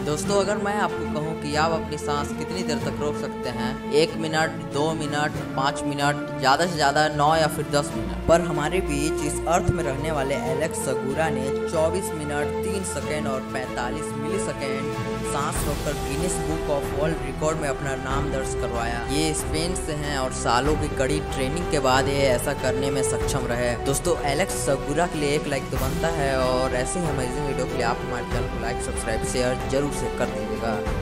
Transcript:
दोस्तों अगर मैं आपको कहूं कि आप अपनी सांस कितनी देर तक रोक सकते हैं, 1 मिनट, 2 मिनट, 5 मिनट, ज़्यादा से ज़्यादा 9 या फिर 10 मिनट, पर हमारे बीच इस अर्थ में रहने वाले एलेक्स सगुरा ने 24 मिनट 3 सेकेंड और 45 मिली सेकेंड सांस रोककर Guinness book of world record में अपना नाम दर्ज करवाया। ये स्पेन से हैं और सालों की कड़ी ट्रेनिंग के बाद ये ऐसा करने में सक्षम रहे। दोस्तों एलेक्स सगुरा के लिए एक लाइक तो बनता है और ऐसे ही अमेजिंग वीडियो के लिए आप हमारे चैनल को लाइक, सब्सक्राइब, शेयर जरूर से कर दीजिएगा।